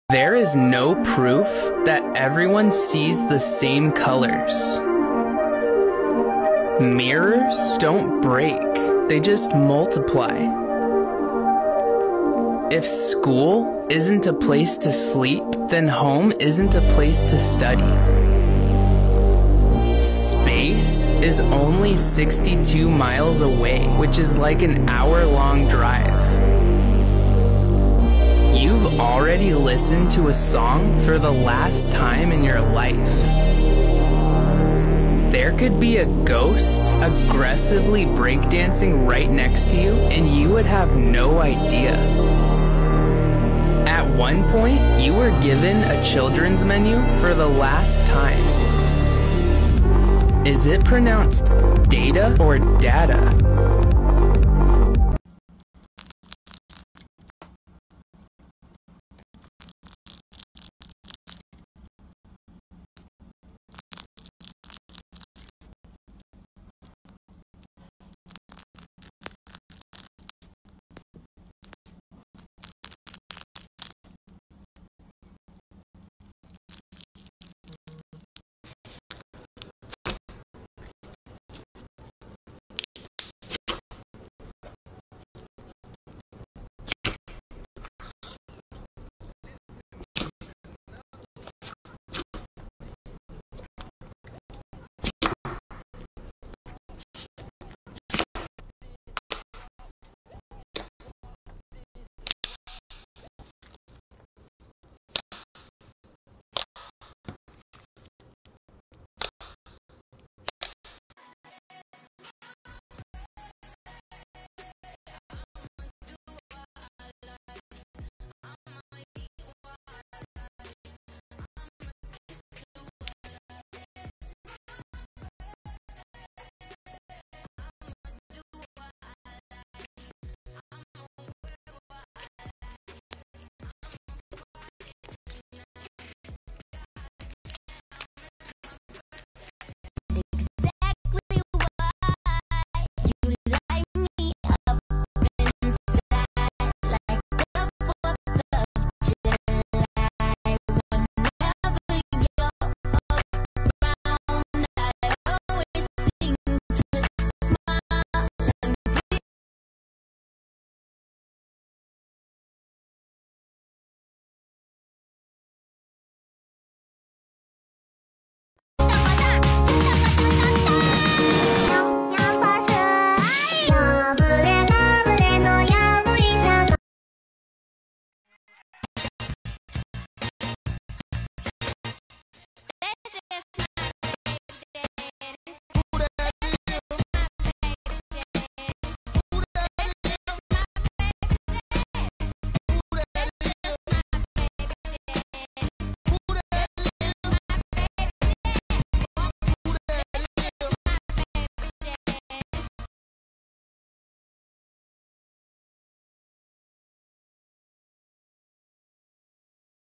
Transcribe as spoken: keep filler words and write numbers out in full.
There is no proof that everyone sees the same colors. Mirrors don't break, they just multiply. If school isn't a place to sleep, then home isn't a place to study. Space is only sixty-two miles away, which is like an hour-long drive. You've already listened to a song for the last time in your life. There could be a ghost aggressively breakdancing right next to you, and you would have no idea. At one point, you were given a children's menu for the last time. Is it pronounced data or data?